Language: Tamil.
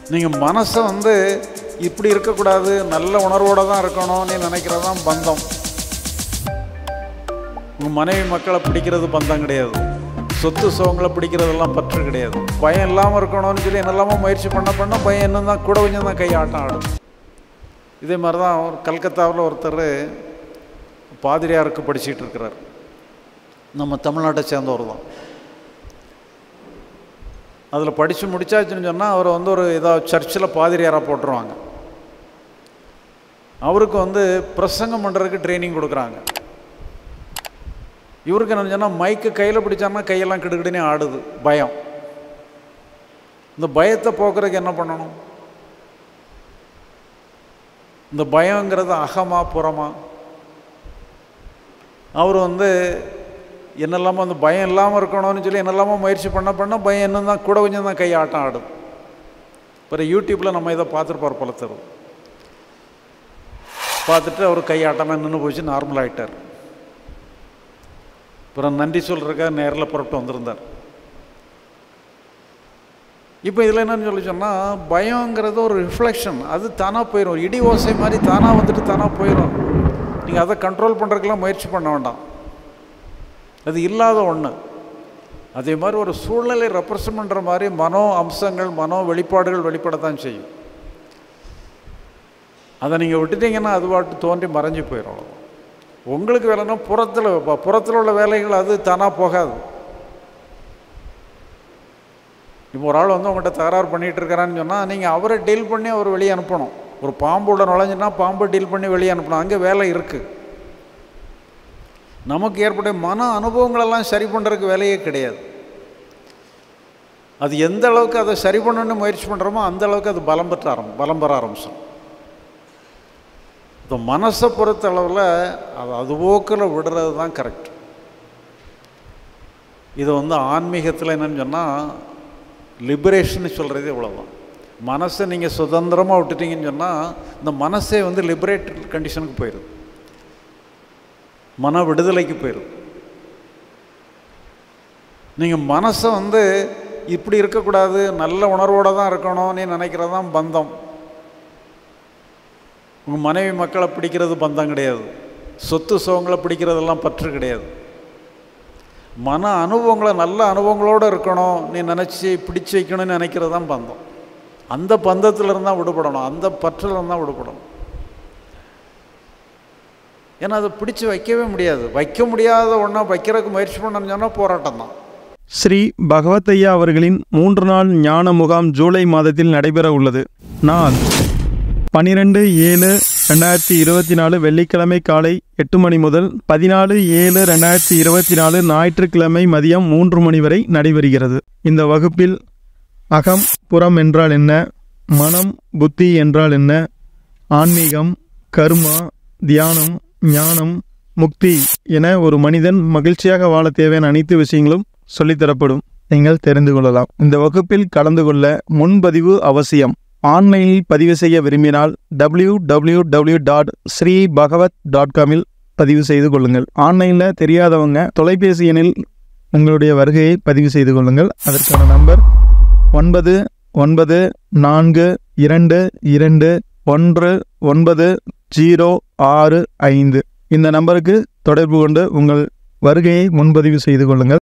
நீங்கள் மனசை இப்படி இருக்கக்கூடாது, நல்ல உணர்வோடு தான் இருக்கணும்னு நினைக்கிறது தான் பந்தம். உங்கள் மனைவி மக்களை பிடிக்கிறது பந்தம் கிடையாது. சொத்து சுகங்களை பிடிக்கிறதெல்லாம் பற்று கிடையாது. பயம் இல்லாமல் இருக்கணும்னு சொல்லி என்னெல்லாமோ முயற்சி பண்ண பயம் இன்னும் தான் கூட கொஞ்சம் தான் கை ஆட்டம் ஆடும். இதே மாதிரி தான் கல்கத்தாவில் ஒருத்தர் பாதிரியாருக்கு படிச்சுட்டு இருக்கிறார். நம்ம தமிழ்நாட்டை சேர்ந்தவர் தான். அதில் படித்து முடிச்சாச்சுன்னு சொன்னால் அவர் ஒரு ஏதாவது சர்ச்சில் பாதிரியாராக போட்டுருவாங்க. அவருக்கு பிரசங்கம் பண்ணுறதுக்கு ட்ரைனிங் கொடுக்குறாங்க. இவருக்கு என்ன சொன்னால் மைக்கு கையில் பிடிச்சாருன்னா கையெல்லாம் கிடுக்கிடுனே ஆடுது, பயம். இந்த பயத்தை போக்குறதுக்கு என்ன பண்ணணும்? இந்த பயங்கிறது அகமா புறமா? அவர் என்னெல்லாமோ அந்த பயம் இல்லாமல் இருக்கணும்னு சொல்லி என்னெல்லாமோ முயற்சி பண்ண பயம் இன்னும் தான் கூட கொஞ்சம் தான் கை ஆட்டம் ஆடும். அப்புறம் யூடியூப்பில் நம்ம இதை பார்த்துருப்பார் போல தரும். பார்த்துட்டு அவர் கை ஆட்டமாக நின்று போச்சு, நார்மல் ஆகிட்டார். அப்புறம் நன்றி சொல்கிறதுக்காக நேரில் புறப்பட்டு வந்திருந்தார். இப்போ இதில் என்னன்னு சொல்லி சொன்னால், பயங்கிறது ஒரு ரிஃப்ளெக்ஷன். அது தானாக போயிடும். ஒரு இடி ஓசை மாதிரி தானாக தானாக போயிடும். நீங்கள் அதை கண்ட்ரோல் பண்ணுறதுக்கெல்லாம் முயற்சி பண்ண வேண்டாம். அது இல்லாத ஒன்று. அதே மாதிரி ஒரு சூழ்நிலை ரெப்ரசன்ட் பண்ணுற மாதிரி மனோ அம்சங்கள், மனோ வெளிப்பாடுகள் வெளிப்படத்தான் செய்யும். அதை நீங்கள் விட்டுட்டீங்கன்னா அது பாட்டு தோன்றி மறைஞ்சி போயிடும். உங்களுக்கு வேலைன்னா புறத்தில் உள்ள வேலைகள் அது தானாக போகாது. இப்போ ஒரு ஆள் உங்கள்கிட்ட தகராறு பண்ணிகிட்டு இருக்கிறான்னு சொன்னால் நீங்கள் அவரை டீல் பண்ணி அவர் வெளியே அனுப்பணும். ஒரு பாம்போட நுழைஞ்சுன்னா பாம்பை டீல் பண்ணி வெளியே அனுப்பணும். அங்கே வேலை இருக்குது. நமக்கு ஏற்பட்ட மன அனுபவங்களெல்லாம் சரி பண்ணுறதுக்கு வேலையே கிடையாது. அது எந்த அளவுக்கு அதை சரி பண்ணணுன்னு முயற்சி பண்ணுறோமோ அந்த அளவுக்கு அது பலம் பெற ஆரம்பிச்சோம். இந்த மனசை பொறுத்த அளவில் அது போக்கில் விடுறது தான் கரெக்ட். இதை ஆன்மீகத்தில் என்னன்னு சொன்னால் லிபரேஷன் சொல்கிறது இவ்வளோதான். மனசை நீங்கள் சுதந்திரமாக விட்டுட்டீங்கன்னு சொன்னால் இந்த மனசே லிபரேட் கண்டிஷனுக்கு போயிடுது, மன விடுதலைக்கு போயிடும். நீங்கள் மனசை இப்படி இருக்கக்கூடாது, நல்ல உணர்வோடு தான் இருக்கணும்னு நினைக்கிறது தான் பந்தம். உங்கள் மனைவி மக்களை பிடிக்கிறது பந்தம் கிடையாது. சொத்து சுகங்களை பிடிக்கிறதெல்லாம் பற்று கிடையாது. மன அனுபவங்களை, நல்ல அனுபவங்களோடு இருக்கணும் நீ நினச்சி பிடிச்சி வைக்கணும்னு நினைக்கிறது தான் பந்தம். அந்த பந்தத்திலிருந்து தான் விடுபடணும், அந்த பற்றிலிருந்து தான் விடுபடணும். ஏன்னா அதை பிடிச்சி வைக்கவே முடியாது. வைக்க முடியாத ஒன்றா வைக்கிறதுக்கு முயற்சி பண்ணணும்னு சொன்னால் போராட்டம் தான். ஸ்ரீ பகவத் ஐயா அவர்களின் 3 நாள் ஞான முகாம் ஜூலை மாதத்தில் நடைபெற உள்ளது. நாள் 12/7/2024 வெள்ளிக்கிழமை காலை 8 மணி முதல் 14/7/2024 ஞாயிற்றுக்கிழமை மதியம் 3 மணி வரை நடைபெறுகிறது. இந்த வகுப்பில் அகம் புறம் என்றால் என்ன, மனம் புத்தி என்றால் என்ன, ஆன்மீகம், கர்மா, தியானம், ஞானம், முக்தி என ஒரு மனிதன் மகிழ்ச்சியாக வாழ தேவையான அனைத்து விஷயங்களும் சொல்லித்தரப்படும். நீங்கள் தெரிந்து கொள்ளலாம். இந்த வகுப்பில் கலந்து கொள்ள முன்பதிவு அவசியம். ஆன்லைனில் பதிவு செய்ய விரும்பினால் www.sreebhagavat.com பதிவு செய்து கொள்ளுங்கள். ஆன்லைனில் தெரியாதவங்க தொலைபேசி எண்ணில் உங்களுடைய வருகையை பதிவு செய்து கொள்ளுங்கள். அதற்கான நம்பர் 9942219065. இந்த நம்பருக்கு தொடர்பு கொண்டு உங்கள் வருகையை முன்பதிவு செய்து கொள்ளுங்கள்.